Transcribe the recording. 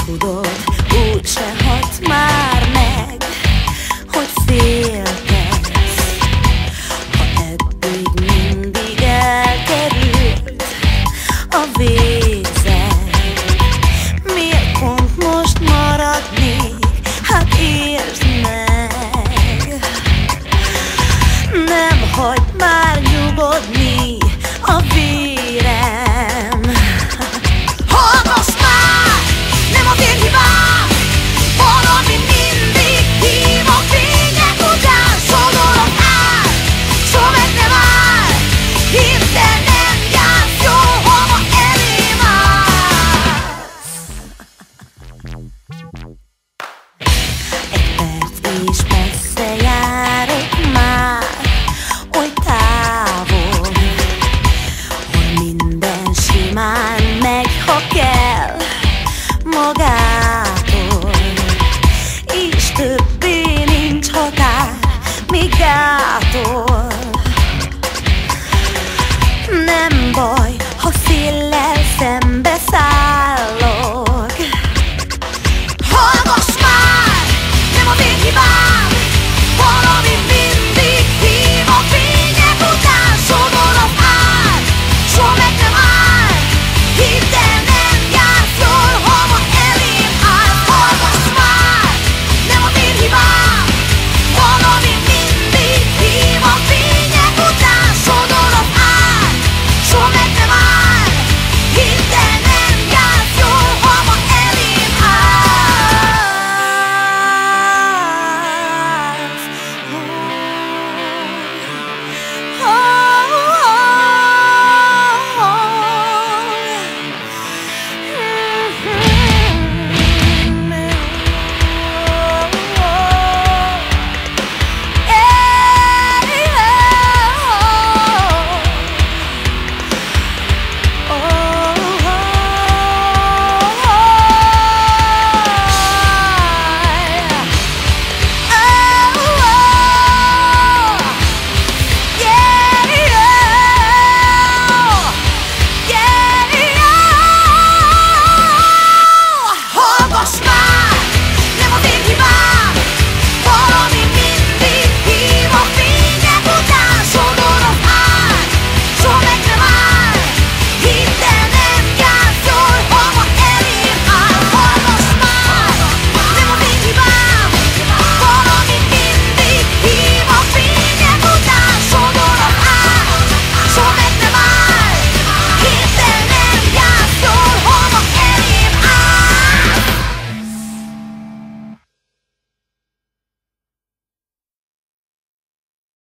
tudod, úgyse hat már meg, hogy féltesz. Ha eddig mindig elkerült a vézed, miért pont most maradni? Hát értsd meg, nem hagy már nyugodni a vérem. Hallgass már, nem a vérhibám, valami mindig hív a fények után. Sodorok áll, soha meg nem áll, hívd, de nem jársz jó, ha ma elém állsz. Egy perc és messze járok már, oly távol, hol minden simán megy, ha kell, magától, és többé nincs határ, még gátol.